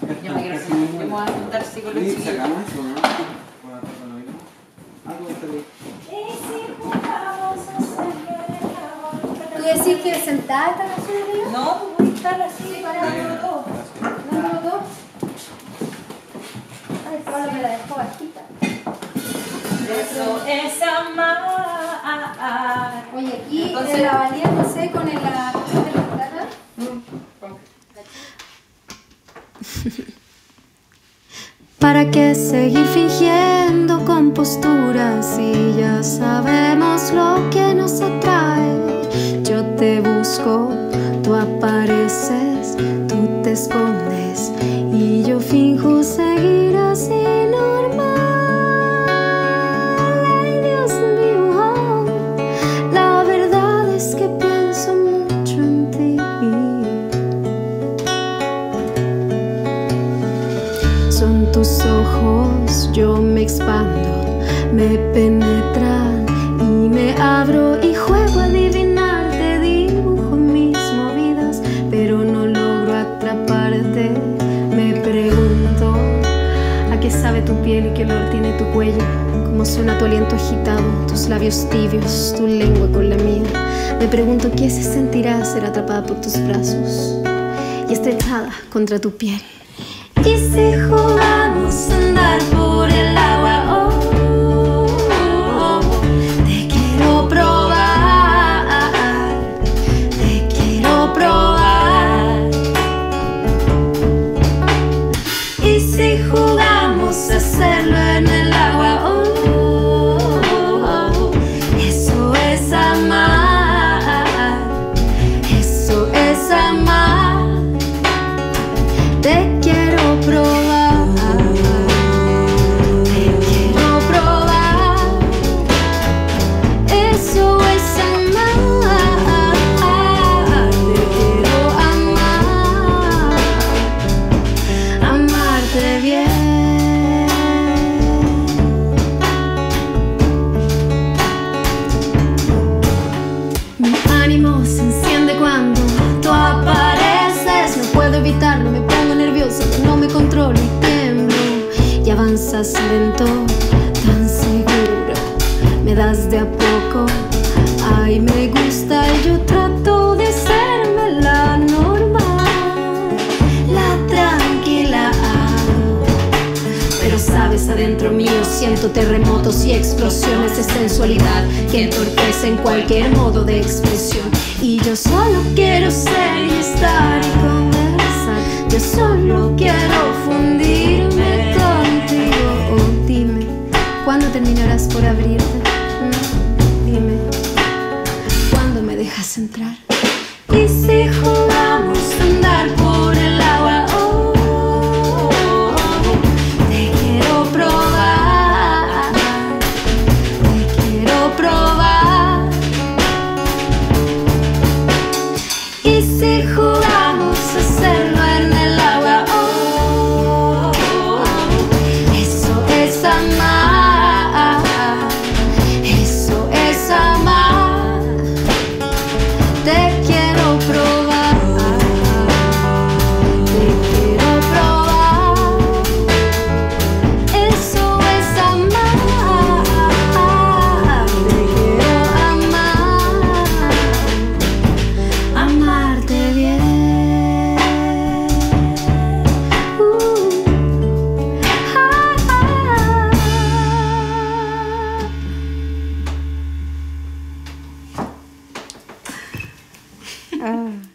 Yo me quiero sentar. Yo me voy a sentar así con los chiquillos. ¿Sacamos eso, no? ¿Tú decís que sentada esta canción? No, pues voy a estar así para Número 2. Ay, Pablo me la dejó bajita. Eso es amar. Oye, aquí Entonces, la valía, no sé, con el la de la guitarra. ¿Para qué seguir fingiendo compostura si ya sabemos lo que nos atrae? Yo te busco, tú apareces, tú te escondes y yo finjo seguir así normal. Ay, Dios mío, la verdad es que pienso mucho en ti. Son tus ojos, yo me expando, me penetran y me abro y juego a adivinar. Te dibujo mis movidas, pero no logro atraparte. Me pregunto a qué sabe tu piel y qué olor tiene tu cuello, cómo suena tu aliento agitado, tus labios tibios, tu lengua con la mía. Me pregunto qué se sentirá ser atrapada por tus brazos y estrechada contra tu piel. Y si jugamos a andar por el agua, oh, oh, oh, te quiero probar, te quiero probar. Y si jugamos a hacerlo en el agua, oh, oh, oh, eso es amar, eso es amar. Te quiero probar, te quiero probar, eso es amar, te quiero amar, amarte bien. Mi ánimo se enciende cuando tú apareces, no puedo evitarlo, me pongo nerviosa, no me controlo y tiemblo. Y avanzas lento, tan seguro, me das de a poco. Ay, me gusta y yo trato de serme la normal, la tranquila. Pero sabes, adentro mío siento terremotos y explosiones de sensualidad que entorpecen cualquier modo de expresión. Y yo solo quiero ser y estar y conversar. Yo solo quiero fundirme contigo. Oh, dime, ¿cuándo terminarás por abrirte? Dime, ¿cuándo me dejas entrar? Y si jugamos a andar por el agua, oh, oh, oh, te quiero probar, te quiero probar. Y si jugamos a hacerlo en el agua, oh, oh, oh, eso es amar, eso es amar. Te quiero probar, te quiero probar, eso es amar, te quiero amar, amarte bien. Ah.